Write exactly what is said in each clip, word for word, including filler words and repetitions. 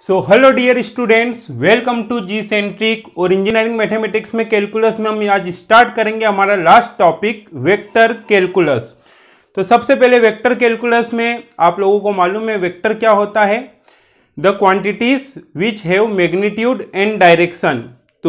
So hello dear students, welcome to G centric. और engineering mathematics में calculus में हम आज स्टार्ट करेंगे हमारा लास्ट टॉपिक वेक्टर कैलकुलस। तो सबसे पहले वेक्टर कैलकुलस में आप लोगों को मालूम है वेक्टर क्या होता है, the quantities which have magnitude and direction.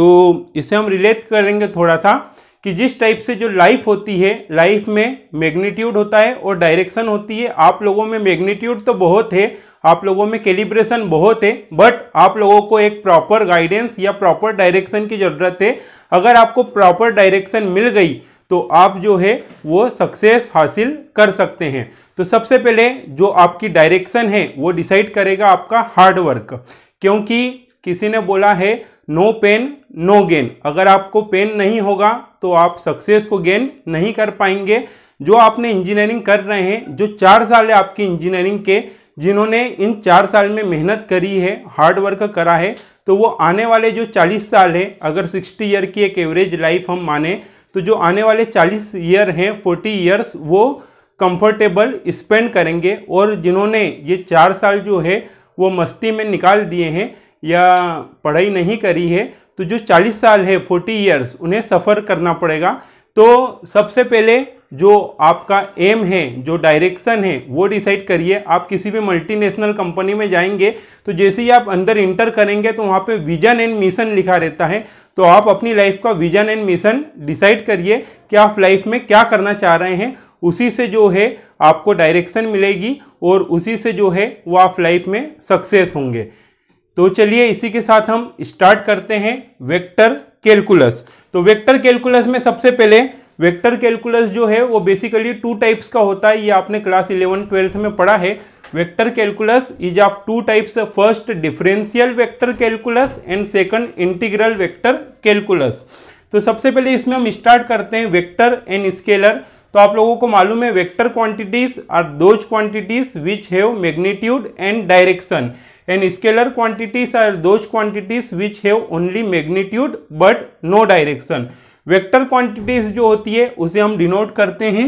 तो इसे हम रिलेट करेंगे थोड़ा सा कि जिस टाइप से जो लाइफ होती है, लाइफ में मैग्नीट्यूड होता है और डायरेक्शन होती है। आप लोगों में मैग्नीट्यूड तो बहुत है, आप लोगों में कैलिब्रेशन बहुत है, बट आप लोगों को एक प्रॉपर गाइडेंस या प्रॉपर डायरेक्शन की जरूरत है। अगर आपको प्रॉपर डायरेक्शन मिल गई तो आप जो है वो सक्सेस हासिल कर सकते हैं। तो सबसे पहले जो आपकी डायरेक्शन है वो डिसाइड करेगा आपका हार्ड वर्क, क्योंकि किसी ने बोला है नो पेन नो गेन। अगर आपको पेन नहीं होगा तो आप सक्सेस को गेन नहीं कर पाएंगे। जो आपने इंजीनियरिंग कर रहे हैं, जो चार साल है आपकी इंजीनियरिंग के, जिन्होंने इन चार साल में मेहनत करी है, हार्ड वर्क करा है, तो वो आने वाले जो चालीस साल है, अगर साठ ईयर की एक एवरेज लाइफ हम माने तो जो आने वाले चालीस ईयर हैं, चालीस ईयर्स वो कंफर्टेबल स्पेंड करेंगे। और जिन्होंने ये चार साल जो है वो मस्ती में निकाल दिए हैं या पढ़ाई नहीं करी है, तो जो चालीस साल है, चालीस ईयर्स, उन्हें सफ़र करना पड़ेगा। तो सबसे पहले जो आपका एम है, जो डायरेक्शन है, वो डिसाइड करिए। आप किसी भी मल्टीनेशनल कंपनी में जाएंगे तो जैसे ही आप अंदर इंटर करेंगे तो वहाँ पे विजन एंड मिशन लिखा रहता है। तो आप अपनी लाइफ का विजन एंड मिशन डिसाइड करिए कि आप लाइफ में क्या करना चाह रहे हैं। उसी से जो है आपको डायरेक्शन मिलेगी और उसी से जो है वो आप लाइफ में सक्सेस होंगे। तो चलिए इसी के साथ हम स्टार्ट करते हैं वेक्टर कैलकुलस। तो वेक्टर कैलकुलस में सबसे पहले वेक्टर कैलकुलस जो है वो बेसिकली टू टाइप्स का होता है। ये आपने क्लास इलेवन ट्वेल्थ में पढ़ा है। Vector calculus is of two types, first differential vector calculus and second integral vector calculus. तो सबसे पहले इसमें हम स्टार्ट करते हैं वेक्टर एंड स्केलर। तो आप लोगों को मालूम है vector quantities are those quantities which have magnitude and direction, and scalar quantities are those quantities which have only magnitude but no direction। Vector quantities जो होती है उसे हम डिनोट करते हैं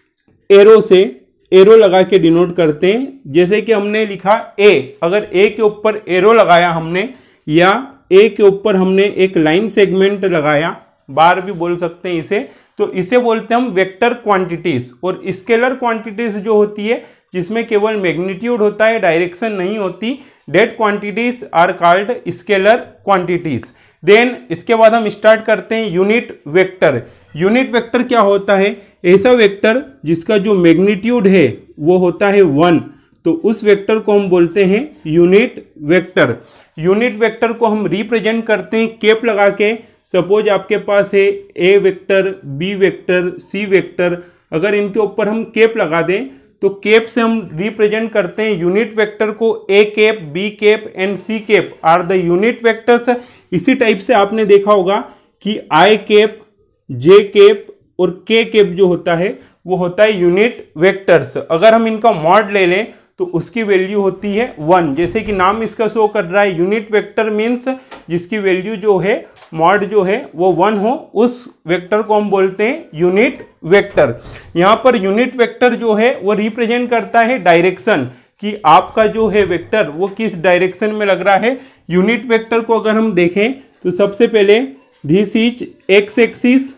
एरो से, एरो लगा के डिनोट करते हैं। जैसे कि हमने लिखा ए, अगर ए के ऊपर एरो लगाया हमने, या ए के ऊपर हमने एक लाइन सेगमेंट लगाया, बार भी बोल सकते हैं इसे, तो इसे बोलते हैं हम वेक्टर क्वांटिटीज। और स्केलर क्वांटिटीज जो होती है जिसमें केवल मैग्नीट्यूड होता है, डायरेक्शन नहीं होती, that quantities are called scalar quantities. Then इसके बाद हम स्टार्ट करते हैं यूनिट वेक्टर। यूनिट वेक्टर क्या होता है? ऐसा वेक्टर जिसका जो मैग्नीट्यूड है वो होता है वन, तो उस वेक्टर को हम बोलते हैं यूनिट वेक्टर। यूनिट वेक्टर को हम रिप्रेजेंट करते हैं कैप लगा के। सपोज आपके पास है A vector, B vector, C vector, अगर इनके ऊपर हम कैप लगा दें तो कैप से हम रिप्रेजेंट करते हैं यूनिट वेक्टर को। A cap, B cap and C cap are the unit vectors. इसी टाइप से आपने देखा होगा कि आई कैप, जे कैप और के कैप जो होता है वो होता है यूनिट वेक्टर्स। अगर हम इनका मॉड ले लें तो उसकी वैल्यू होती है वन। जैसे कि नाम इसका शो कर रहा है, यूनिट वेक्टर मीन्स जिसकी वैल्यू जो है, मॉड जो है वो वन हो, उस वेक्टर को हम बोलते हैं यूनिट वेक्टर। यहाँ पर यूनिट वेक्टर जो है वो रिप्रेजेंट करता है डायरेक्शन, कि आपका जो है वेक्टर वो किस डायरेक्शन में लग रहा है। यूनिट वेक्टर को अगर हम देखें तो सबसे पहले this is x axis,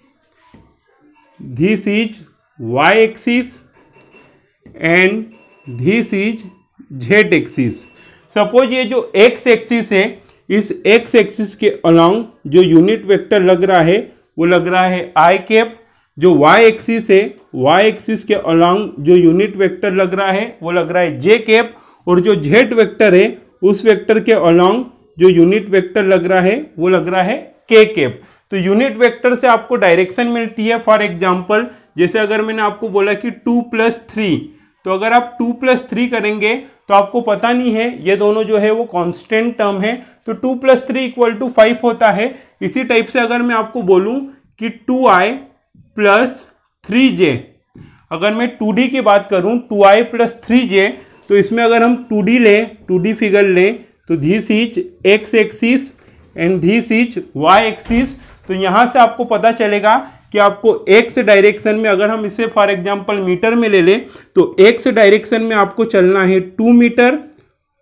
this is Y axis and this is Z axis. Suppose ये जो एक्स एक्सिस है, इस एक्स एक्सिस के अलोंग जो यूनिट वेक्टर लग रहा है वो लग रहा है आई कैप। जो वाई एक्सिस है, वाई एक्सिस के अलोंग जो यूनिट वेक्टर लग रहा है वो लग रहा है जे कैप। और जो जेड वेक्टर है उस वेक्टर के अलोंग जो यूनिट वेक्टर लग रहा है वो लग रहा है के कैप। तो यूनिट वेक्टर से आपको डायरेक्शन मिलती है। फॉर एग्जाम्पल, जैसे अगर मैंने आपको बोला कि टू प्लस थ्री, तो अगर आप टू प्लस थ्री करेंगे तो आपको पता नहीं है, ये दोनों जो है वो कांस्टेंट टर्म है, तो two plus three equal to five होता है। इसी टाइप से अगर मैं आपको बोलूं कि two I plus three J, अगर मैं टू डी की बात करूं, two I plus three J, तो इसमें अगर हम टू डी लें, टू डी फिगर लें, तो this is x axis and this is Y axis. तो यहाँ से आपको पता चलेगा कि आपको एक्स डायरेक्शन में, अगर हम इसे फॉर एग्जांपल मीटर में ले लें, तो एक्स डायरेक्शन में आपको चलना है टू मीटर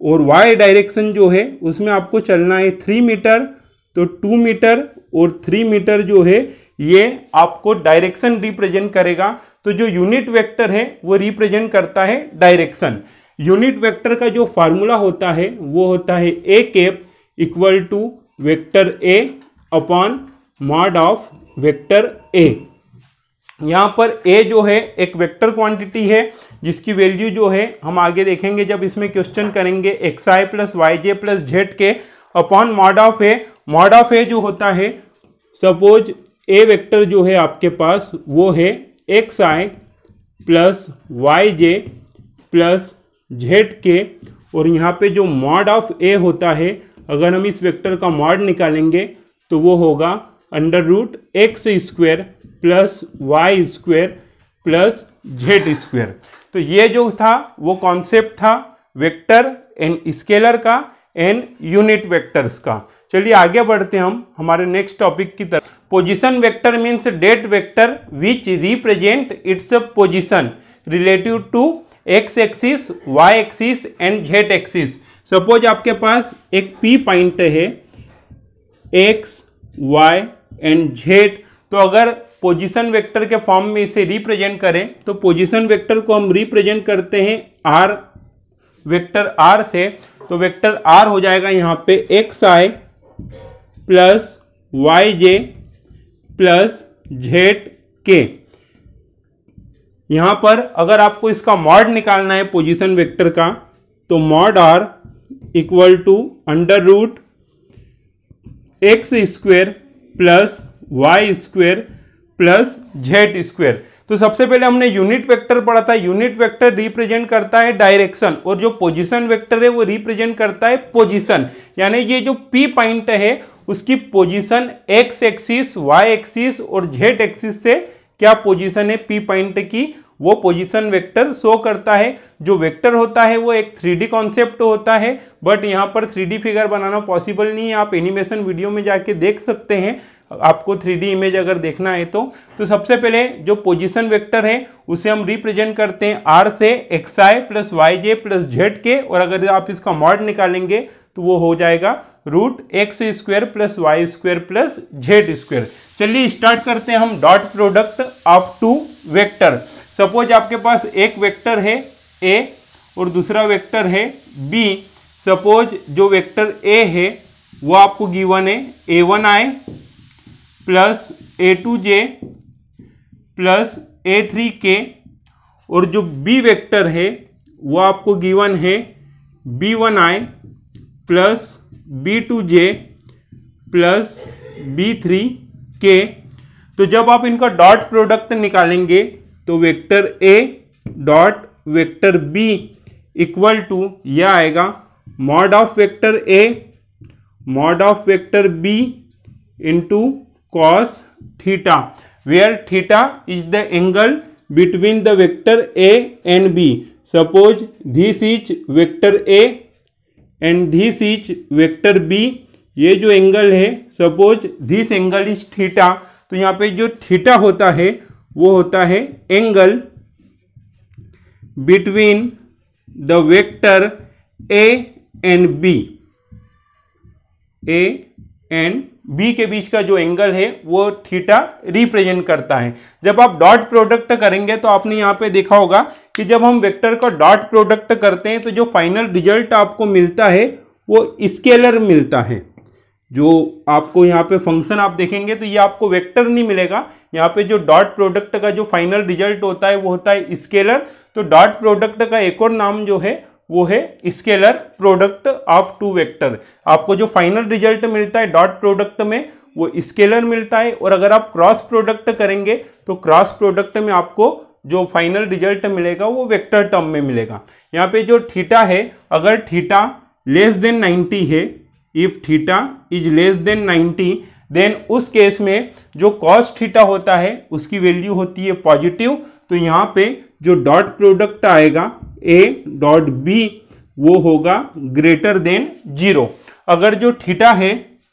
और वाई डायरेक्शन जो है उसमें आपको चलना है थ्री मीटर, तो टू मीटर और थ्री मीटर जो है ये आपको डायरेक्शन रिप्रेजेंट करेगा। तो जो यूनिट वेक्टर है वो रिप्रेजेंट करता है डायरेक्शन। यूनिट वेक्टर का जो फार्मूला होता है वो होता है ए cap equal to vector A upon mod of vector A. यहाँ पर ए जो है एक वेक्टर क्वांटिटी है जिसकी वैल्यू जो है हम आगे देखेंगे जब इसमें क्वेश्चन करेंगे, X I plus Y J plus Z K upon mod of A. Mod of A जो होता है, सपोज ए वेक्टर जो है आपके पास वो है X I plus Y J plus Z K, और यहाँ पे जो मॉड ऑफ ए होता है अगर हम इस वेक्टर का मॉड निकालेंगे तो वो होगा under root X square plus Y square plus Z square. तो ये जो था वो कॉन्सेप्ट था वेक्टर एंड स्केलर का एंड यूनिट वेक्टर्स का। चलिए आगे बढ़ते हैं हम हमारे नेक्स्ट टॉपिक की तरफ। Position vector means that vector which represent its position relative to X axis, Y axis and Z axis. Suppose आपके पास एक पी पॉइंट है एक्स वाई एंड जेड, तो अगर पोजीशन वेक्टर के फॉर्म में इसे रिप्रेजेंट करें तो पोजीशन वेक्टर को हम रिप्रेजेंट करते हैं आर वेक्टर आर से। तो वेक्टर आर हो जाएगा यहाँ पे X I plus Y J plus Z K. यहाँ पर अगर आपको इसका मॉड निकालना है पोजीशन वेक्टर का, तो mod R equal to under root X square plus Y square plus Z square. तो सबसे पहले हमने यूनिट वेक्टर पढ़ा था। यूनिट वेक्टर रिप्रेजेंट करता है डायरेक्शन और जो पोजीशन वेक्टर है वो रिप्रेजेंट करता है पोजीशन। यानी ये जो पी पॉइंट है उसकी position X axis, Y axis और जेड एक्सिस से क्या पोजीशन है पी पॉइंट की, वो पोजीशन वेक्टर शो करता है। जो वेक्टर होता है वो एक थ्री डी कॉन्सेप्ट होता है, बट यहाँ पर थ्री डी फिगर बनाना पॉसिबल नहीं है। आप एनिमेशन वीडियो में जाके देख सकते हैं, आपको थ्री डी इमेज अगर देखना है तो। तो सबसे पहले जो पोजीशन वेक्टर है उसे हम रिप्रेजेंट करते हैं आर से, X I plus Y J plus Z K, और अगर आप इसका मॉड निकालेंगे तो वो हो जाएगा root X square plus Y square plus Z square. चलिए स्टार्ट करते हैं हम dot product of two vector. Suppose आपके पास एक वेक्टर है ए और दूसरा वेक्टर है बी। सपोज जो वेक्टर ए है वो आपको गिवन है A one I plus A two J plus A three के, और जो बी वेक्टर है वो आपको गिवन है बी वन आई प्लस बी टू जे प्लस बी थ्री के। तो जब आप इनका डॉट प्रोडक्ट निकालेंगे तो vector A dot vector B equal to यह आएगा mod of vector A mod of vector B into cos theta, where theta is the angle between the vector A and B. Suppose this is vector A and this is vector B. ये जो angle है, suppose this angle is theta, तो यहाँ पे जो theta होता है वो होता है angle between the vector A and B. A and B के बीच का जो एंगल है वो थीटा रिप्रेजेंट करता है। जब आप डॉट प्रोडक्ट करेंगे तो आपने यहाँ पे देखा होगा कि जब हम वेक्टर का डॉट प्रोडक्ट करते हैं तो जो फाइनल रिजल्ट आपको मिलता है वो स्केलर मिलता है। जो आपको यहाँ पे फंक्शन आप देखेंगे तो ये आपको वेक्टर नहीं मिलेगा। यहाँ पे जो डॉट प्रोडक्ट का जो फाइनल रिजल्ट होता है वो होता है स्केलर। तो डॉट प्रोडक्ट का एक और नाम जो है वो है scalar product of two vector. आपको जो फाइनल रिजल्ट मिलता है डॉट प्रोडक्ट में वो स्केलर मिलता है, और अगर आप क्रॉस प्रोडक्ट करेंगे तो क्रॉस प्रोडक्ट में आपको जो फाइनल रिजल्ट मिलेगा वो वेक्टर टर्म में मिलेगा। यहाँ पे जो थीटा है, अगर थीटा लेस देन नाइन्टी है, if theta is less than ninety, then उस केस में जो कॉस थीटा होता है उसकी वैल्यू होती है पॉजिटिव। तो यहाँ पे जो डॉट प्रोडक्ट आएगा ए डॉट बी वो होगा ग्रेटर देन जीरो। अगर जो थीटा है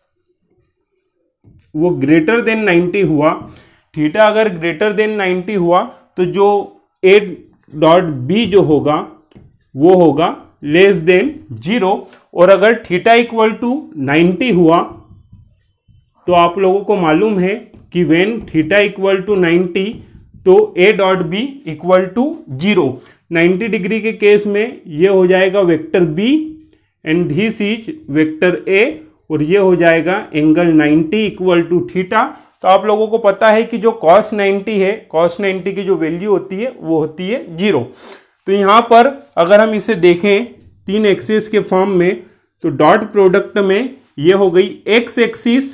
वो ग्रेटर देन नाइन्टी हुआ, थीटा अगर ग्रेटर देन नाइन्टी हुआ तो जो ए डॉट बी जो होगा वो होगा लेस देन जीरो। और अगर थीटा इक्वल टू नाइन्टी हुआ तो आप लोगों को मालूम है कि when theta equal to ninety तो A dot B equal to zero. Ninety degree के केस में ये हो जाएगा vector B and this is vector A, और ये हो जाएगा angle ninety equal to theta. तो आप लोगों को पता है कि जो कॉस नाइन्टी है, कॉस नाइन्टी की जो वैल्यू होती है वो होती है जीरो। तो यहाँ पर अगर हम इसे देखें तीन एक्सिस के फॉर्म में, तो डॉट प्रोडक्ट में ये हो गई X axis,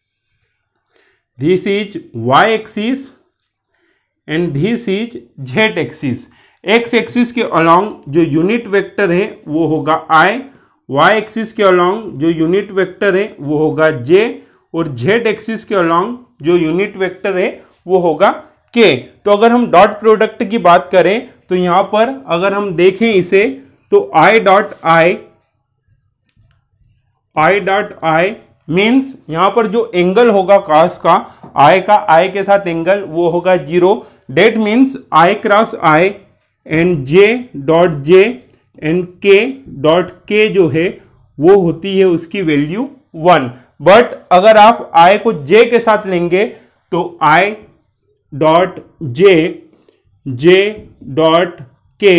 this is Y axis and this is Z axis. X axis के अलोंग जो यूनिट वेक्टर है वो होगा आई, वाई एक्सिस के अलोंग जो यूनिट वेक्टर है वो होगा जे, और जेड एक्सिस के अलोंग जो यूनिट वेक्टर है वो होगा के। तो अगर हम डॉट प्रोडक्ट की बात करें तो यहां पर अगर हम देखें इसे तो I dot I, I dot I means यहां पर जो एंगल होगा कॉस का, आई का आई के साथ एंगल वो होगा zero. That means I cross I and J dot J and के डॉट के जो है वो होती है उसकी वैल्यू वन। बट अगर आप आई को जे के साथ लेंगे तो I dot J, J dot K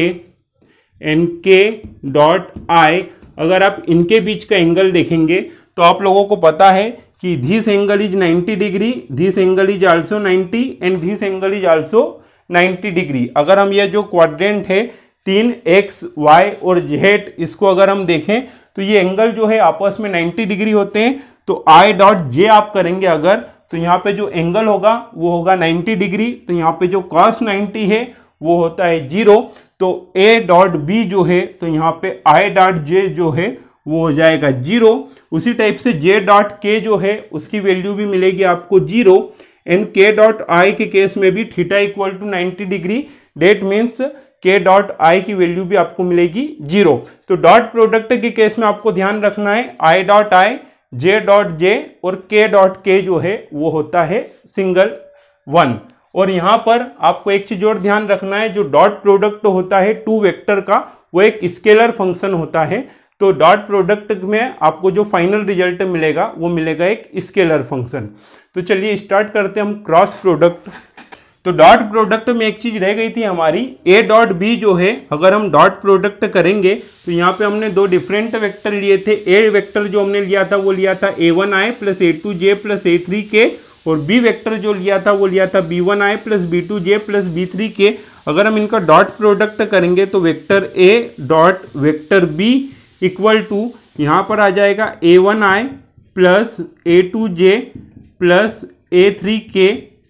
and के डॉट आई, अगर आप इनके बीच का एंगल देखेंगे तो आप लोगों को पता है कि this angle is ninety degree, this angle is also ninety and this angle is also ninety degree. अगर हम ये जो क्वाड्रेंट है तीन एक्स वाई और जेड, इसको अगर हम देखें तो ये एंगल जो है आपस में नाइन्टी डिग्री होते हैं। तो आई डॉट जे आप करेंगे अगर, तो यहाँ पे जो एंगल होगा वो होगा नाइन्टी डिग्री, तो यहाँ पे जो कॉस नाइन्टी है वो होता है जीरो। तो ए डॉट बी जो है तो यहाँ पे आई डॉट जे जो है वो हो जाएगा जीरो। उसी टाइप से जे डॉट के जो है उसकी वैल्यू भी मिलेगी आपको जीरो, एंड के डॉट आई के केस में भी theta equal to ninety degree, that means K dot I की वैल्यू भी आपको मिलेगी जीरो। तो डॉट प्रोडक्ट के केस में आपको ध्यान रखना है आई डॉट आई, जे डॉट जे और के डॉट के जो है वो होता है सिंगल वन। और यहां पर आपको एक चीज और ध्यान रखना है, जो डॉट प्रोडक्ट होता है टू वेक्टर का वो एक स्केलर फंक्शन होता है। तो डॉट प्रोडक्ट में आपको जो फाइनल रिजल्ट मिलेगा वो मिलेगा एक स्केलर फंक्शन। तो चलिए स्टार्ट करते हैं हम क्रॉस प्रोडक्ट। तो डॉट प्रोडक्ट में एक चीज रह गई थी हमारी, ए डॉट बी जो है अगर हम डॉट प्रोडक्ट करेंगे तो यहाँ पे हमने दो डिफरेंट वेक्टर लिए थे। ए वेक्टर जो हमने लिया था वो लिया था A one I plus A two J plus A three के, और बी वेक्टर जो लिया था वो लिया था बी वन आई प्लस बी टू जे प्लस बी थ्री के। अगर हम इनका डॉट प्रोडक्ट करेंगे तो vector A dot vector B equal to यहाँ पर आ जाएगा a one I plus A two J plus A three k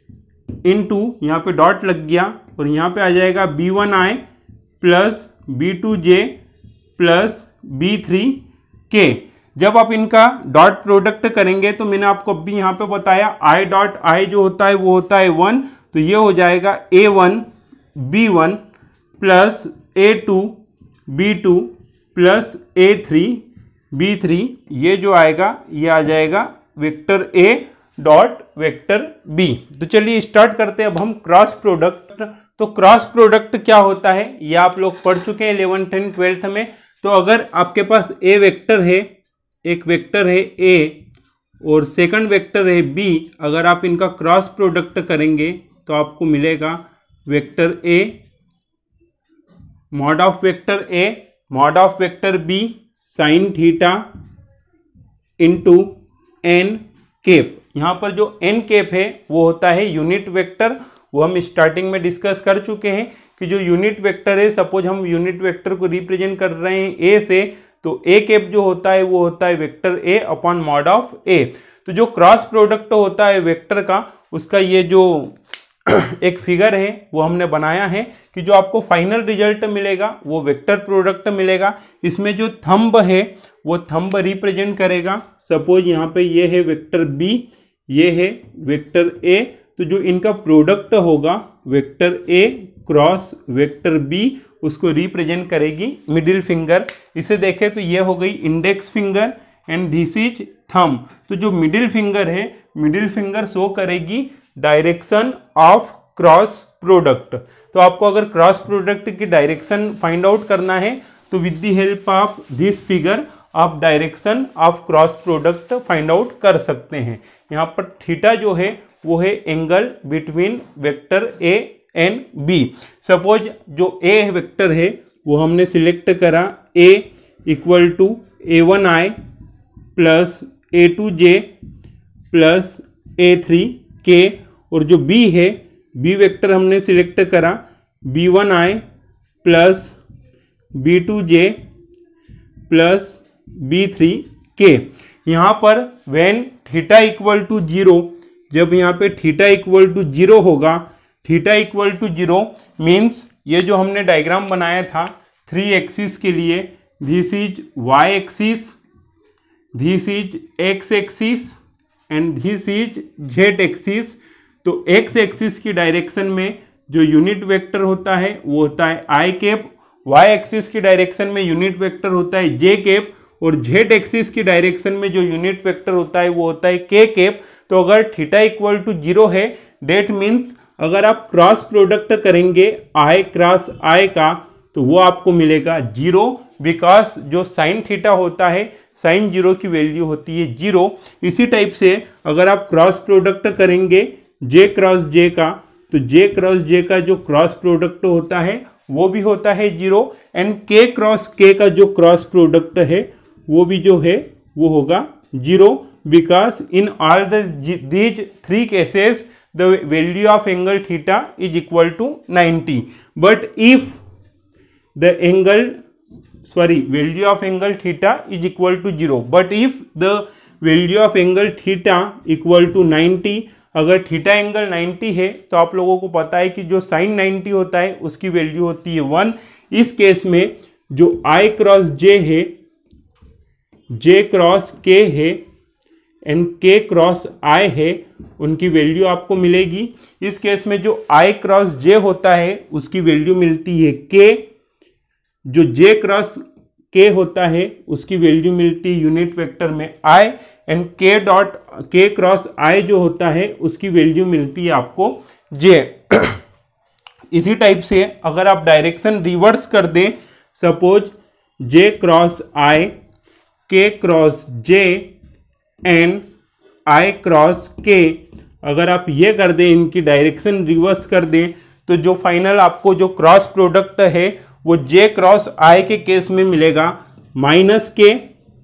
into यहाँ पे डॉट लग गया, और यहाँ पे आ जाएगा बी वन आई प्लस बी टू जे प्लस बी थ्री के। जब आप इनका डॉट प्रोडक्ट करेंगे तो मैंने आपको अभी यहाँ पे बताया आई डॉट आई जो होता है वो होता है वन, तो ये हो जाएगा a one b one plus A two b two plus A three b three, ये जो आएगा ये आ जाएगा वेक्टर ए डॉट वेक्टर बी। तो चलिए स्टार्ट करते हैं अब हम क्रॉस प्रोडक्ट। तो क्रॉस प्रोडक्ट क्या होता है ये आप लोग पढ़ चुके हैं इलेवेंथ एंड ट्वेल्थ में। तो अगर आपके पास ए वेक्टर है, एक वेक्टर है ए और सेकंड वेक्टर है बी, अगर आप इनका क्रॉस प्रोडक्ट करेंगे तो आपको मिलेगा vector A mod of vector A mod of vector b sine theta into n cap. यहाँ पर जो एन केप है वो होता है यूनिट वेक्टर, वो हम स्टार्टिंग में डिस्कस कर चुके हैं कि जो यूनिट वेक्टर है, सपोज हम यूनिट वेक्टर को रिप्रेजेंट कर रहे हैं ए से, तो ए केप जो होता है वो होता है vector A upon mod of a. तो जो क्रॉस प्रोडक्ट होता है वेक्टर का, उसका ये जो एक फिगर है वो हमने बनाया है कि जो आपको फाइनल रिजल्ट मिलेगा वो वेक्टर प्रोडक्ट मिलेगा। इसमें जो थंब है वो थंब रिप्रेजेंट करेगा, सपोज यहाँ पे ये है वेक्टर बी, ये है वेक्टर ए, तो जो इनका प्रोडक्ट होगा vector a cross vector b उसको रिप्रेजेंट करेगी मिडिल फिंगर। इसे देखें तो ये हो गई index finger and this is thumb. तो जो मिडिल फिंगर है, मिडिल फिंगर शो करेगी डायरेक्शन ऑफ क्रॉस प्रोडक्ट। तो आपको अगर क्रॉस प्रोडक्ट की डायरेक्शन फाइंड आउट करना है तो with the help of this figure आप direction of cross product find out कर सकते हैं। यहाँ पर थीटा जो है वो है angle between vector a and b. Suppose जो ए वेक्टर है वो हमने सिलेक्ट करा a equal to a one I plus A two J plus A three के, और जो बी है बी वेक्टर हमने सिलेक्ट करा बी वन आई प्लस बी टू जे प्लस बी थ्री के। यहाँ पर when theta equal to zero, जब यहाँ पे थीटा इक्वल टू जीरो होगा, theta equal to zero means ये जो हमने डायग्राम बनाया था थ्री एक्सिस के लिए, this is Y axis, this is x axis and this is Z axis. तो एक्स एक्सिस की डायरेक्शन में जो यूनिट वेक्टर होता है वो होता है आई कैप, वाई एक्सिस की डायरेक्शन में यूनिट वेक्टर होता है जे कैप, और जेड एक्सिस की डायरेक्शन में जो यूनिट वेक्टर होता है वो होता है के कैप। तो अगर थीटा इक्वल टू जीरो है डेट मीन्स अगर आप क्रॉस प्रोडक्ट करेंगे आई क्रॉस आई का तो वो आपको मिलेगा जीरो, बिकॉज जो साइन थीटा होता है साइन जीरो की वैल्यू होती है जीरो। इसी टाइप से अगर आप क्रॉस प्रोडक्ट करेंगे जे क्रॉस जे का तो जे क्रॉस जे का जो क्रॉस प्रोडक्ट होता है वो भी होता है जीरो, एंड के क्रॉस के का जो क्रॉस प्रोडक्ट है वो भी जो है वो होगा zero, because in all these three cases the value of angle theta is equal to ninety. But if the angle sorry value of angle theta is equal to zero, but if the value of angle theta equal to ninety, अगर theta angle ninety है तो आप लोगों को पता है कि जो साइन नाइन्टी होता है उसकी वैल्यू होती है वन। इस केस में जो आई क्रॉस जे है, जे क्रॉस के है एंड के क्रॉस आई है, उनकी वैल्यू आपको मिलेगी। इस केस में जो आई क्रॉस जे होता है उसकी वैल्यू मिलती है के, जो जे क्रॉस के होता है उसकी वैल्यू मिलती है यूनिट वेक्टर में आई, एंड के डॉट के क्रॉस आई जो होता है उसकी वैल्यू मिलती है आपको जे। इसी टाइप से अगर आप डायरेक्शन रिवर्स कर दें, suppose J cross i, k cross j and i cross k, अगर आप ये कर दें इनकी डायरेक्शन रिवर्स कर दें तो जो फाइनल आपको जो क्रॉस प्रोडक्ट है वो जे क्रॉस आई के केस में मिलेगा माइनस के,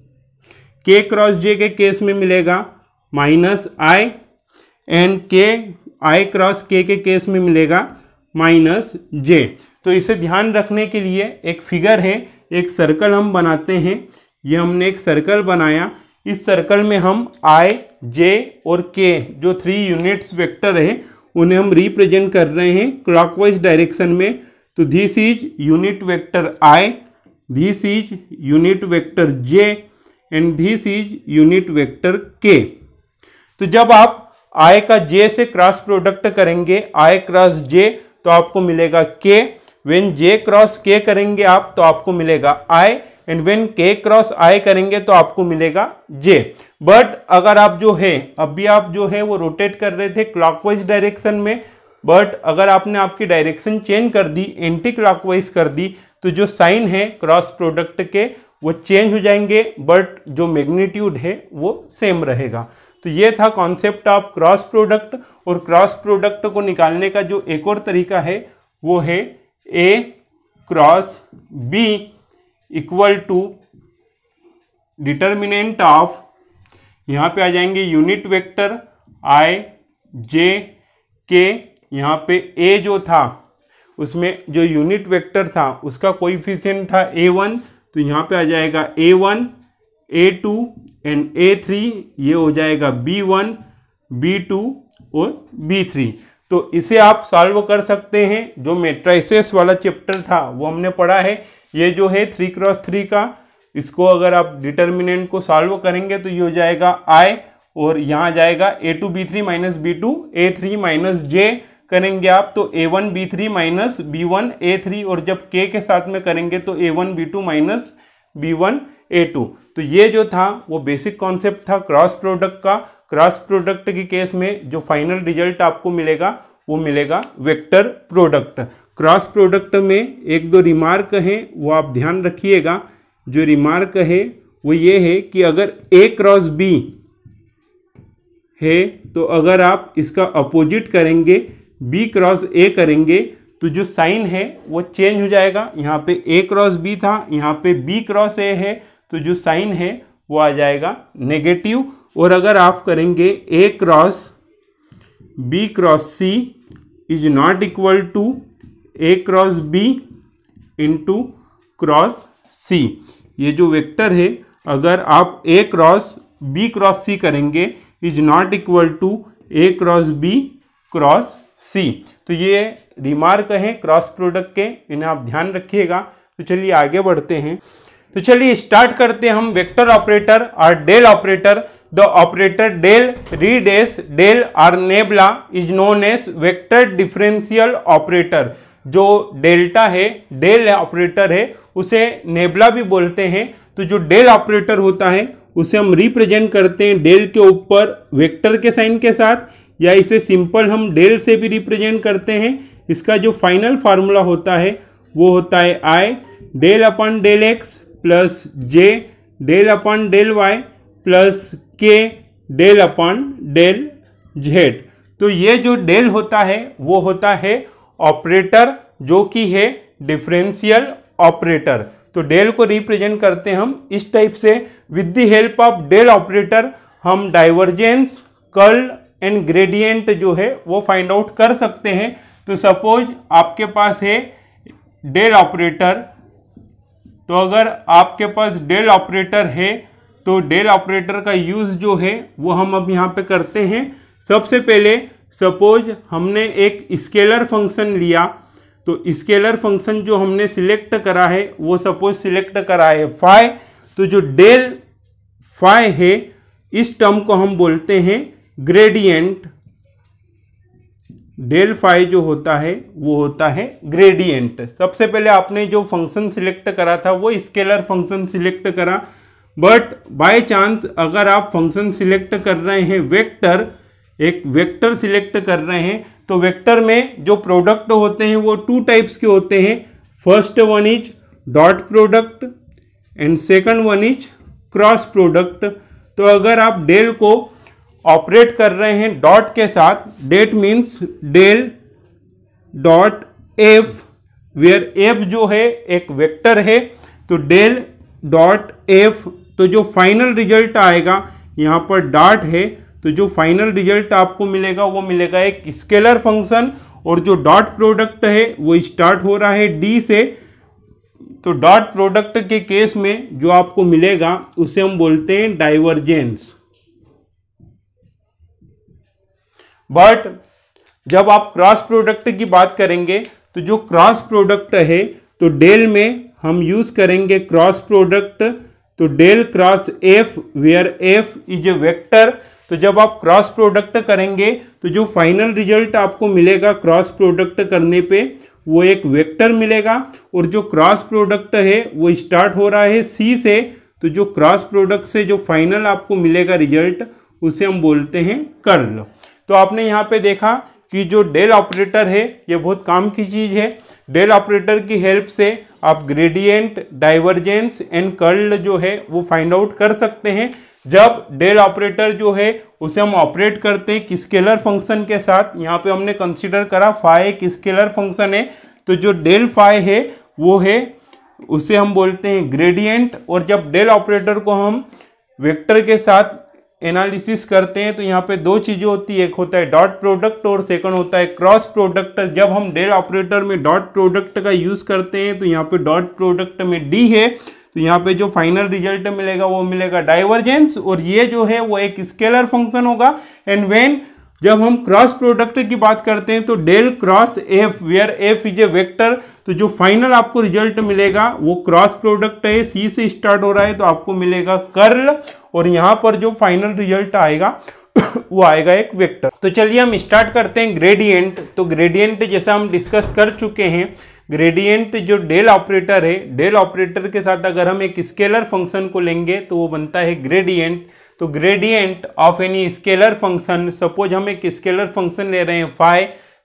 के क्रॉस जे के केस में मिलेगा माइनस आई, एंड के आई क्रॉस के के केस में मिलेगा माइनस जे। तो इसे ध्यान रखने के लिए एक फिगर है, एक सर्कल हम बनाते हैं। ये हमने एक सर्कल बनाया, इस सर्कल में हम आई, जे और के जो थ्री यूनिट्स वेक्टर है उन्हें हम रिप्रेजेंट कर रहे हैं क्लॉकवाइज डायरेक्शन में। तो this is unit vector i, this is unit vector j and this is unit vector k. तो जब आप आई का जे से क्रॉस प्रोडक्ट करेंगे आई क्रॉस जे तो आपको मिलेगा के, व्हेन जे क्रॉस के करेंगे आप तो आपको मिलेगा i, and when k cross i करेंगे तो आपको मिलेगा जे। बट अगर आप जो है अभी आप जो है वो रोटेट कर रहे थे क्लॉकवाइज डायरेक्शन में, बट अगर आपने आपकी डायरेक्शन चेंज कर दी, एंटी क्लॉकवाइज कर दी, तो जो साइन है क्रॉस प्रोडक्ट के वो चेंज हो जाएंगे, बट जो मैग्नीट्यूड है वो सेम रहेगा। तो ये था कॉन्सेप्ट ऑफ क्रॉस प्रोडक्ट। और क्रॉस प्रोडक्ट को निकालने का जो एक और तरीका है वो है a cross b equal to determinant of, यहाँ पे आ जाएंगे यूनिट वेक्टर आई जे के, यहाँ पे ए जो था उसमें जो यूनिट वेक्टर था उसका कोएफिशिएंट था ए वन, तो यहाँ पे आ जाएगा a one, a two and a three, ये हो जाएगा बी वन, बी टू और बी थ्री। तो इसे आप सॉल्व कर सकते हैं। जो मैट्रिसेस वाला चैप्टर था वो हमने पढ़ा है। ये जो है थ्री क्रॉस थ्री का, इसको अगर आप डिटर्मिनेंट को सॉल्व करेंगे तो ये हो जाएगा आई, और यहाँ जाएगा a two b three minus b two a three minus j करेंगे आप तो a one b three minus b one a three, और जब के के साथ में करेंगे तो a one b two minus b one a two. तो ये जो था वो बेसिक कॉन्सेप्ट था क्रॉस प्रोडक्ट का। क्रॉस प्रोडक्ट के केस में जो फाइनल रिजल्ट आपको मिलेगा वो मिलेगा वेक्टर प्रोडक्ट। क्रॉस प्रोडक्ट में एक दो रिमार्क हैं वो आप ध्यान रखिएगा। जो रिमार्क है वो ये है कि अगर ए क्रॉस बी है तो अगर आप इसका अपोजिट करेंगे बी क्रॉस ए करेंगे तो जो साइन है वो चेंज हो जाएगा। यहाँ पे ए क्रॉस बी था, यहाँ पे बी क्रॉस ए है, तो जो साइन है वो आ जाएगा नेगेटिव। और अगर आप करेंगे a cross b cross c is not equal to a cross b into cross c. ये जो वेक्टर है अगर आप a cross b cross c करेंगे is not equal to a cross b cross c. तो ये रिमार्क है cross product के, इन्हें आप ध्यान रखिएगा। तो चलिए आगे बढ़ते हैं। तो चलिए स्टार्ट करते हैं हम वेक्टर ऑपरेटर और del operator. The operator del reads del और nabla is known as vector differential operator. जो डेल्टा है डेल ऑपरेटर है उसे नेबला भी बोलते हैं। तो जो डेल ऑपरेटर होता है उसे हम रिप्रेजेंट करते हैं डेल के ऊपर वेक्टर के साइन के साथ, या इसे सिंपल हम डेल से भी रिप्रेजेंट करते हैं। इसका जो फाइनल फार्मूला होता है वो होता है i del upon del x plus j del upon del y plus k del upon del z. तो ये जो डेल होता है वो होता है ऑपरेटर जो कि है डिफरेंशियल ऑपरेटर। तो डेल को रिप्रेजेंट करते हैं हम इस टाइप से। With the help of del operator हम डाइवर्जेंस, कर्ल एंड ग्रेडियंट जो है वो फाइंड आउट कर सकते हैं। तो सपोज आपके पास है डेल ऑपरेटर, तो अगर आपके पास डेल ऑपरेटर है तो डेल ऑपरेटर का यूज जो है वो हम अब यहाँ पे करते हैं। सबसे पहले सपोज हमने एक स्केलर फंक्शन लिया, तो स्केलर फंक्शन जो हमने सिलेक्ट करा है वो सपोज सिलेक्ट करा है फाई। तो जो डेल फाई है इस टर्म को हम बोलते हैं ग्रेडियंट। डेल फाई जो होता है वो होता है ग्रेडियंट। सबसे पहले आपने जो फंक्शन सिलेक्ट करा था वो स्केलर फंक्शन सिलेक्ट करा, बट बाय चांस अगर आप फंक्शन सिलेक्ट कर रहे हैं वेक्टर, एक वेक्टर सिलेक्ट कर रहे हैं, तो वेक्टर में जो प्रोडक्ट होते हैं वो टू टाइप्स के होते हैं। First one is dot product and second one is cross product. तो अगर आप डेल को ऑपरेट कर रहे हैं डॉट के साथ, that means del dot f, where f जो है एक वेक्टर है, तो डेल डॉट एफ, तो जो फाइनल रिजल्ट आएगा यहाँ पर डॉट है, तो जो फाइनल रिजल्ट आपको मिलेगा वो मिलेगा एक स्केलर फंक्शन। और जो डॉट प्रोडक्ट है वो स्टार्ट हो रहा है डी से, तो डॉट प्रोडक्ट के केस में जो आपको मिलेगा उसे हम बोलते हैं डाइवर्जेंस। बट जब आप क्रॉस प्रोडक्ट की बात करेंगे तो जो क्रॉस प्रोडक्ट है तो डेल में हम यूज करेंगे क्रॉस प्रोडक्ट, तो del cross f where f is a vector. तो जब आप क्रॉस प्रोडक्ट करेंगे तो जो फाइनल रिजल्ट आपको मिलेगा क्रॉस प्रोडक्ट करने पे वो एक वेक्टर मिलेगा। और जो क्रॉस प्रोडक्ट है वो स्टार्ट हो रहा है सी से, तो जो क्रॉस प्रोडक्ट से जो फाइनल आपको मिलेगा रिजल्ट उसे हम बोलते हैं कर्ल। तो आपने यहाँ पे देखा कि जो डेल ऑपरेटर है ये बहुत काम की चीज़ है। डेल ऑपरेटर की हेल्प से आप ग्रेडियंट, डाइवर्जेंस एंड कर्ल जो है वो फाइंड आउट कर सकते हैं। जब डेल ऑपरेटर जो है उसे हम ऑपरेट करते हैं स्केलर फंक्शन के साथ, यहाँ पे हमने कंसीडर करा फाई एक स्केलर फंक्शन है, तो जो डेल फाई है वो है उसे हम बोलते हैं ग्रेडियंट। और जब डेल ऑपरेटर को हम वेक्टर के साथ एनालिसिस करते हैं तो यहाँ पे दो चीज़ें होती है, एक होता है डॉट प्रोडक्ट और सेकंड होता है क्रॉस प्रोडक्ट। जब हम डेल ऑपरेटर में डॉट प्रोडक्ट का यूज़ करते हैं तो यहाँ पे डॉट प्रोडक्ट में डी है, तो यहाँ पे जो फाइनल रिजल्ट मिलेगा वो मिलेगा डाइवर्जेंस, और ये जो है वो एक स्केलर फंक्शन होगा। एंड व्हेन जब हम क्रॉस प्रोडक्ट की बात करते हैं तो del cross f where f is a vector, तो जो फाइनल आपको रिजल्ट मिलेगा वो क्रॉस प्रोडक्ट है, सी से स्टार्ट हो रहा है तो आपको मिलेगा कर्ल, और यहाँ पर जो फाइनल रिजल्ट आएगा वो आएगा एक वेक्टर। तो चलिए हम स्टार्ट करते हैं ग्रेडियंट। तो ग्रेडियंट जैसा हम डिस्कस कर चुके हैं, ग्रेडियंट जो डेल ऑपरेटर है, डेल ऑपरेटर के साथ अगर हम एक स्केलर फंक्शन को लेंगे तो वो बनता है ग्रेडियंट। तो gradient of any scalar function, suppose हम एक स्केलर फंक्शन ले रहे हैं फाई,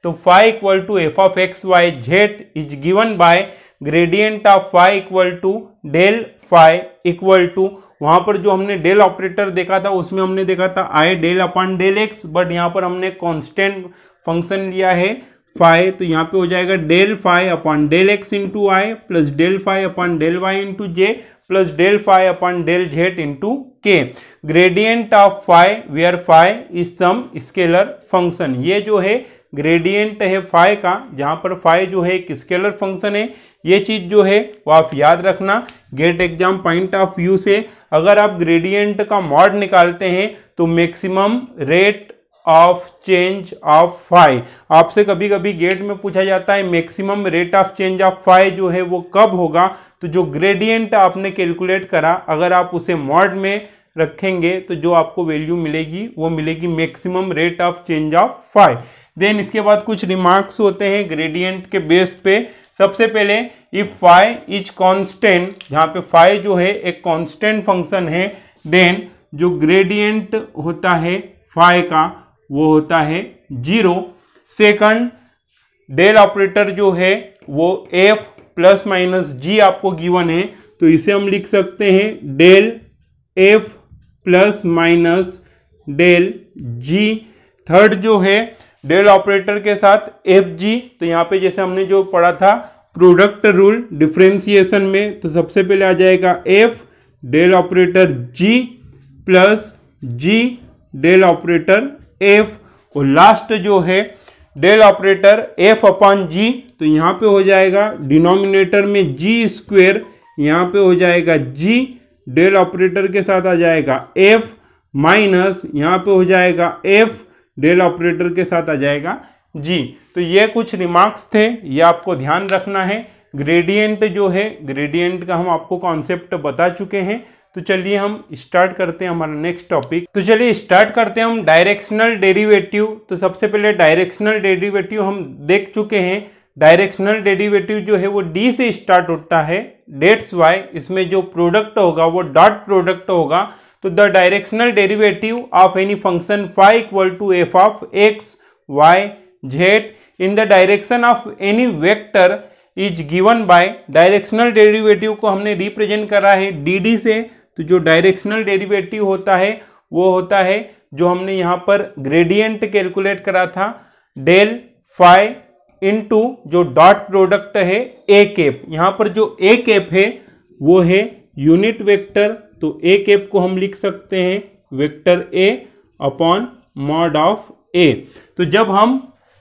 तो phi equal to f of x y z is given by gradient of phi equal to del phi equal to, वहां पर जो हमने डेल ऑपरेटर देखा था उसमें हमने देखा था i del upon del x, but यहाँ पर हमने कांस्टेंट फंक्शन लिया है फाई, तो यहाँ पे हो जाएगा del phi upon del x into i plus del phi upon del y into j plus del phi upon del z into k. Gradient of phi where phi is some scalar function, ये जो है gradient है phi का, जहां पर phi जो है एक स्केलर फंक्शन है। ये चीज जो है वो आप याद रखना GATE exam point of view से। अगर आप ग्रेडियंट का मॉड निकालते हैं तो maximum rate of change of phi, आपसे कभी कभी गेट में पूछा जाता है maximum rate of change of phi जो है वो कब होगा, तो जो ग्रेडियंट आपने कैलकुलेट करा अगर आप उसे मॉड में रखेंगे तो जो आपको वैल्यू मिलेगी वो मिलेगी maximum rate of change of phi. Then इसके बाद कुछ रिमार्क्स होते हैं ग्रेडियंट के बेस पे। सबसे पहले इफ फाई इज कांस्टेंट, जहाँ पे फाई जो है एक कांस्टेंट फंक्शन है, देन जो ग्रेडियंट होता है फाई का वो होता है जीरो। सेकंड, डेल ऑपरेटर जो है वो एफ प्लस माइनस जी आपको गिवन है, तो इसे हम लिख सकते हैं del f plus minus del g. Third जो है डेल ऑपरेटर के साथ एफ जी, तो यहाँ पे जैसे हमने जो पढ़ा था प्रोडक्ट रूल डिफरेंशिएशन में, तो सबसे पहले आ जाएगा f del operator g plus g del operator f, और लास्ट जो है del operator f upon g, तो यहाँ पे हो जाएगा डिनोमिनेटर में जी स्क्वेयर, यहाँ पे हो जाएगा जी डेल ऑपरेटर के साथ आ जाएगा एफ माइनस यहाँ पे हो जाएगा एफ डेल ऑपरेटर के साथ आ जाएगा जी। तो ये कुछ रिमार्क्स थे, ये आपको ध्यान रखना है। ग्रेडियंट जो है ग्रेडियंट का हम आपको कॉन्सेप्ट बता चुके हैं। तो चलिए हम स्टार्ट करते हैं हमारा नेक्स्ट टॉपिक। तो चलिए स्टार्ट करते हैं हम डायरेक्शनल डेरिवेटिव। तो सबसे पहले डायरेक्शनल डेरिवेटिव हम देख चुके हैं। डायरेक्शनल डेरिवेटिव जो है वो डी से स्टार्ट होता है, डेट्स वाई, इसमें जो प्रोडक्ट होगा वो डॉट प्रोडक्ट होगा। तो the directional derivative of any function phi equal to f of x y z in the direction of any vector is given by, directional derivative को हमने रिप्रेजेंट करा है डी डी से। तो जो डायरेक्शनल डेरिवेटिव होता है वो होता है जो हमने यहाँ पर ग्रेडियंट कैलकुलेट करा था, डेल फाई इनटू जो डॉट प्रोडक्ट है ए कैप। यहाँ पर जो ए कैप है वो है यूनिट वेक्टर, तो ए कैप को हम लिख सकते हैं vector A upon mod of a. तो जब हम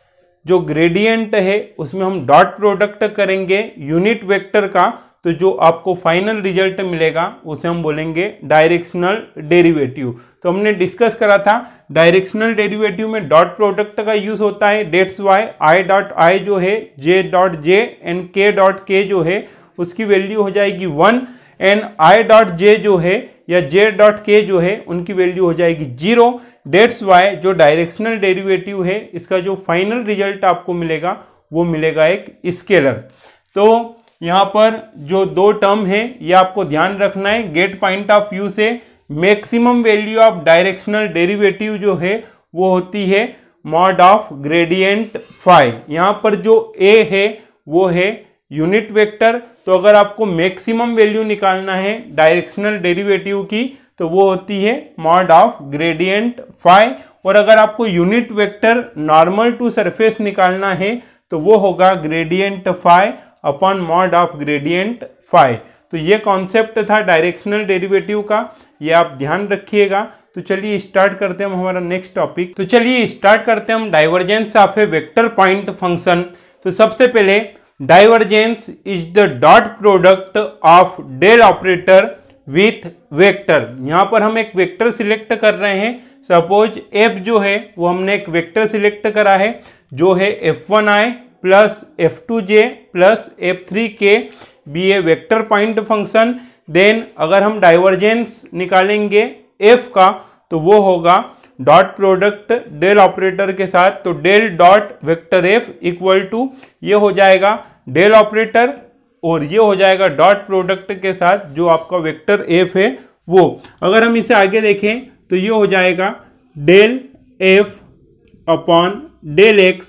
जो ग्रेडियंट है उसमें हम डॉट प्रोडक्ट करेंगे यूनिट वेक्टर का, तो जो आपको फाइनल रिजल्ट मिलेगा उसे हम बोलेंगे डायरेक्शनल डेरिवेटिव। तो हमने डिस्कस करा था डायरेक्शनल डेरिवेटिव में डॉट प्रोडक्ट का यूज होता है, that's why i dot i जो है जे डॉट जे एंड के डॉट के जो है उसकी वैल्यू हो जाएगी one, and i dot j जो है या जे डॉट के जो है उनकी वैल्यू हो जाएगी जीरो। डेट्स वाई जो डायरेक्शनल डेरिवेटिव है इसका जो फाइनल रिजल्ट आपको मिलेगा वो मिलेगा एक स्केलर। तो यहाँ पर जो दो टर्म है ये आपको ध्यान रखना है गेट पॉइंट ऑफ व्यू से। Maximum value of directional derivative जो है वो होती है मॉड ऑफ ग्रेडियंट फाई। यहाँ पर जो ए है वो है यूनिट वेक्टर, तो अगर आपको मैक्सिमम वैल्यू निकालना है डायरेक्शनल डेरिवेटिव की तो वो होती है मॉड ऑफ ग्रेडियंट फाई, और अगर आपको unit vector normal to surface निकालना है तो वो होगा gradient phi upon mod of gradient phi. तो ये कॉन्सेप्ट था डायरेक्शनल डेरिवेटिव का, ये आप ध्यान रखिएगा। तो चलिए स्टार्ट करते हैं हम हमारा नेक्स्ट टॉपिक। तो चलिए स्टार्ट करते हैं हम divergence of a vector point function. तो सबसे पहले divergence is the dot product of del operator with vector. यहाँ पर हम एक वेक्टर सिलेक्ट कर रहे हैं। सपोज एफ जो है वो हमने एक वेक्टर सिलेक्ट करा है जो है F one I plus F two J plus F three k be a vector point function. Then अगर हम डाइवर्जेंस निकालेंगे एफ का तो वो होगा डॉट प्रोडक्ट डेल ऑपरेटर के साथ, तो del dot vector F equal to ये हो जाएगा डेल ऑपरेटर और ये हो जाएगा डॉट प्रोडक्ट के साथ जो आपका वेक्टर एफ है वो। अगर हम इसे आगे देखें तो ये हो जाएगा del F upon del x,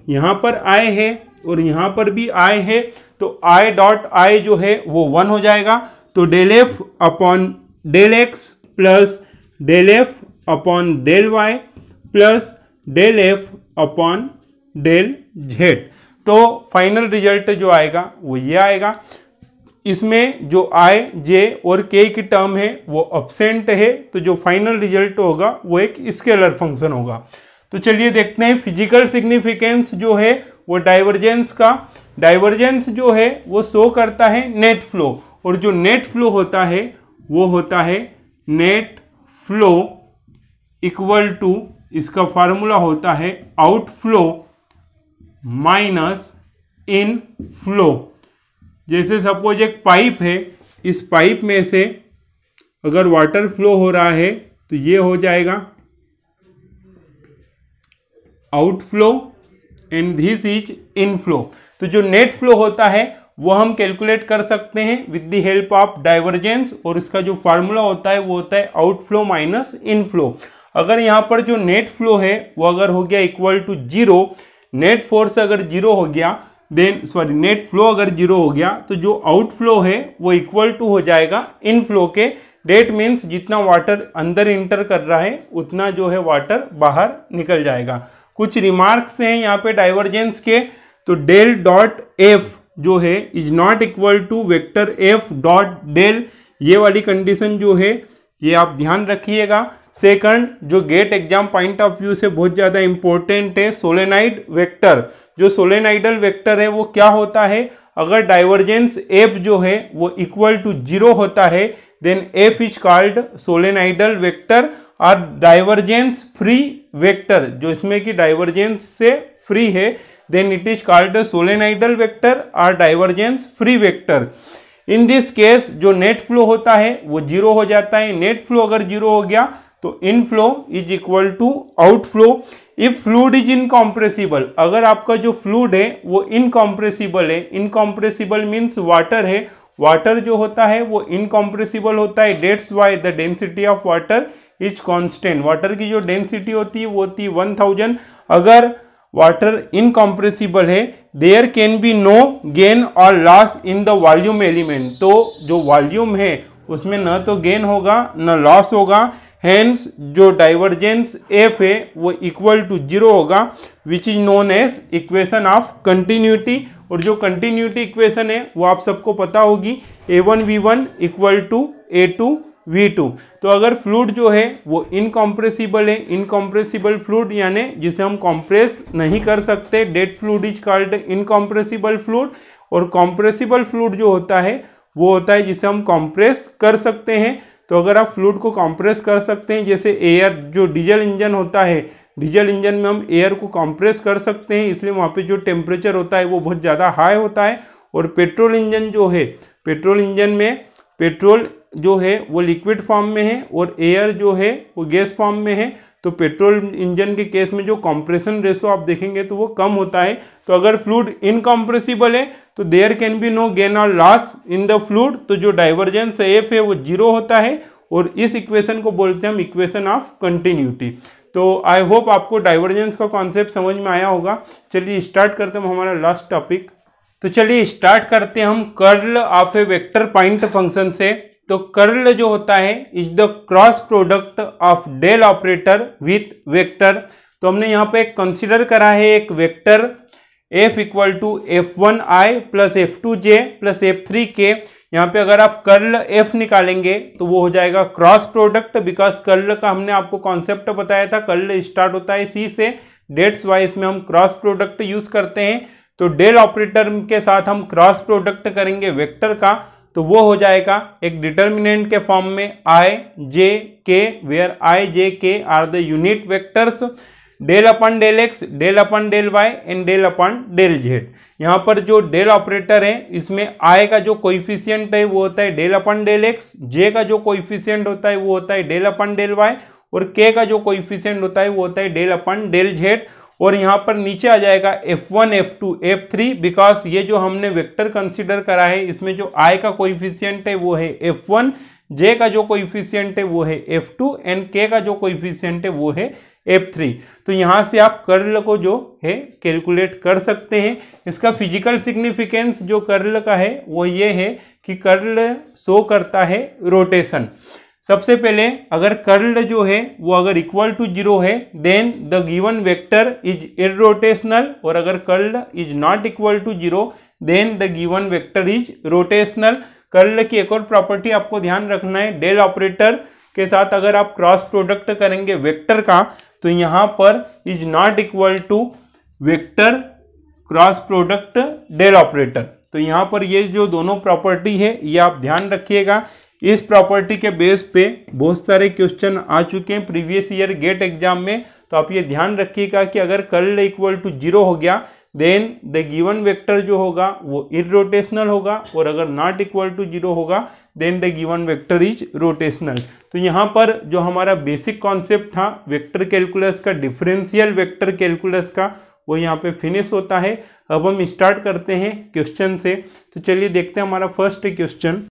यहाँ पर आई है और यहाँ पर भी आई है, तो आई डॉट आई जो है वो वन हो जाएगा। तो del F upon del x plus del F upon del y plus del F upon del z. तो फाइनल रिजल्ट जो आएगा वो ये आएगा। इसमें जो आई जे और के की टर्म है वो अब्सेंट है, तो जो फाइनल रिजल्ट होगा वो एक स्केलर फंक्शन होगा। तो चलिए देखते हैं फिजिकल सिग्निफिकेंस जो है वो डाइवर्जेंस का। डाइवर्जेंस जो है वो शो करता है नेट फ्लो, और जो नेट फ्लो होता है वो होता है नेट फ्लो इक्वल टू, इसका फार्मूला होता है out flow minus in flow. जैसे सपोज एक पाइप है, इस पाइप में से अगर वाटर फ्लो हो रहा है तो ये हो जाएगा out flow and this is in flow. तो जो नेट फ्लो होता है वो हम कैलकुलेट कर सकते हैं with the help of divergence, और इसका जो फार्मूला होता है वो होता है out flow minus in flow. अगर यहाँ पर जो नेट फ्लो है वो अगर हो गया equal to zero, net force अगर जीरो हो गया, देन सॉरी नेट फ्लो अगर जीरो हो गया, तो जो आउट फ्लो है वो इक्वल टू हो जाएगा इन फ्लो के। डेट मीन्स जितना वाटर अंदर इंटर कर रहा है उतना जो है वाटर बाहर निकल जाएगा। कुछ रिमार्क्स हैं यहाँ पे डाइवर्जेंस के। तो डेल डॉट एफ जो है is not equal to vector F dot del, ये वाली कंडीशन जो है ये आप ध्यान रखिएगा। सेकंड, जो GATE exam point of view से बहुत ज़्यादा इंपॉर्टेंट है, सोलेनाइड वेक्टर। जो सोलेनाइडल वेक्टर है वो क्या होता है, अगर डाइवर्जेंस एफ जो है वो इक्वल टू जीरो होता है then F is called solenoidal vector और डाइवर्जेंस फ्री वेक्टर, जो इसमें कि डाइवर्जेंस से फ्री है, then it is called solenoidal vector और divergence free vector. In this case जो नेट फ्लो होता है वो जीरो हो जाता है। नेट फ्लो अगर जीरो हो गया तो in flow is equal to out flow. If fluid is incompressible, अगर आपका जो फ्लूड है वो इनकॉम्प्रेसिबल है, इनकॉम्प्रेसिबल मीन्स वाटर है, वाटर जो होता है वो इनकॉम्प्रेसिबल होता है, that's why the density of water is constant. Water की जो डेंसिटी होती है वो होती है वन थाउजेंड। अगर वाटर इनकॉम्प्रेसिबल है, there can be no gain or loss in the volume element, तो जो वॉल्यूम है उसमें न तो गेन होगा न लॉस होगा। हेंस जो डाइवर्जेंस एफ है वो इक्वल टू जीरो होगा, which is known as equation of continuity. और जो कंटिन्यूटी इक्वेशन है वो आप सबको पता होगी, A one V one equal to A two V two. तो अगर फ्लूड जो है वो इनकॉम्प्रेसिबल है, इनकॉम्प्रेसिबल फ्लूड यानी जिसे हम कॉम्प्रेस नहीं कर सकते, that fluid is called incompressible fluid. और कॉम्प्रेसिबल फ्लूड जो होता है वो होता है जिसे हम कॉम्प्रेस कर सकते हैं। तो अगर आप फ्लूड को कॉम्प्रेस कर सकते हैं, जैसे एयर, जो डीजल इंजन होता है, डीजल इंजन में हम एयर को कॉम्प्रेस कर सकते हैं, इसलिए वहाँ पे जो टेम्परेचर होता है वो बहुत ज़्यादा हाई होता है। और पेट्रोल इंजन जो है, पेट्रोल इंजन में पेट्रोल जो है वो लिक्विड फॉर्म में है और एयर जो है वो गैस फॉर्म में है। तो पेट्रोल इंजन के केस में जो कंप्रेशन रेशो आप देखेंगे तो वो कम होता है। तो अगर फ्लूड इनकम्प्रेसिबल है तो there can be no gain or loss in the fluid, तो जो डाइवर्जेंस एफ है वो जीरो होता है, और इस इक्वेशन को बोलते हैं हम इक्वेशन ऑफ कंटिन्यूटी। तो आई होप आपको डाइवर्जेंस का कॉन्सेप्ट समझ में आया होगा। चलिए स्टार्ट करते हैं हमारा लास्ट टॉपिक। तो चलिए स्टार्ट करते हैं हम curl of a vector point function से। तो कर्ल जो होता है is the cross product of del operator with vector. तो हमने यहाँ पे कंसिडर करा है एक vector f equal to F one I plus F two J plus F three k. यहाँ पे अगर आप कर्ल f निकालेंगे तो वो हो जाएगा क्रॉस प्रोडक्ट, बिकॉज कर्ल का हमने आपको कॉन्सेप्ट बताया था, कर्ल स्टार्ट होता है सी से, डेट्स वाइज में हम क्रॉस प्रोडक्ट यूज करते हैं। तो डेल ऑपरेटर के साथ हम क्रॉस प्रोडक्ट करेंगे वेक्टर का, तो वो हो जाएगा एक डिटर्मिनेंट के फॉर्म में आई जे के, where i j k are the unit vectors, del upon del x, del upon del y and del upon del z. यहाँ पर जो डेल ऑपरेटर है इसमें आई का जो कोइफिशिएंट है वो होता है del upon del x, j का जो कोइफिशिएंट होता है वो होता है डेल अपन डेल वाई, और के का जो कोइफिशिएंट होता है वो होता है डेल अपन डेल जेड। और यहाँ पर नीचे आ जाएगा F one, F two, F three, because ये जो हमने वेक्टर कंसीडर करा है इसमें जो आई का कोइफिशिएंट है वो है एफ वन, जे का जो कोइफिशिएंट है वो है एफ टू एंड के का जो कोइफिशिएंट है वो है एफ थ्री। तो यहाँ से आप कर्ल को जो है कैलकुलेट कर सकते हैं। इसका फिजिकल सिग्निफिकेंस जो कर्ल का है वो ये है कि कर्ल शो करता है रोटेशन। सबसे पहले अगर कर्ल जो है वो अगर इक्वल टू जीरो है then the given vector is irrotational, और अगर curl is not equal to zero then the given vector is rotational. Curl की एक और प्रॉपर्टी आपको ध्यान रखना है, डेल ऑपरेटर के साथ अगर आप क्रॉस प्रोडक्ट करेंगे वेक्टर का तो यहाँ पर is not equal to vector cross product del operator. तो यहाँ पर ये जो दोनों प्रॉपर्टी है ये आप ध्यान रखिएगा। इस प्रॉपर्टी के बेस पे बहुत सारे क्वेश्चन आ चुके हैं प्रीवियस ईयर गेट एग्जाम में, तो आप ये ध्यान रखिएगा कि अगर कर्ल इक्वल टू जीरो हो गया देन द गिवन वेक्टर जो होगा वो इररोटेशनल होगा, और अगर नॉट इक्वल टू जीरो होगा then the given vector is rotational. तो यहाँ पर जो हमारा बेसिक कॉन्सेप्ट था वेक्टर कैलकुलस का, डिफरेंशियल वेक्टर कैलकुलस का, वो यहाँ पे फिनिश होता है। अब हम स्टार्ट करते हैं क्वेश्चन से। तो चलिए देखते हैं हमारा फर्स्ट क्वेश्चन।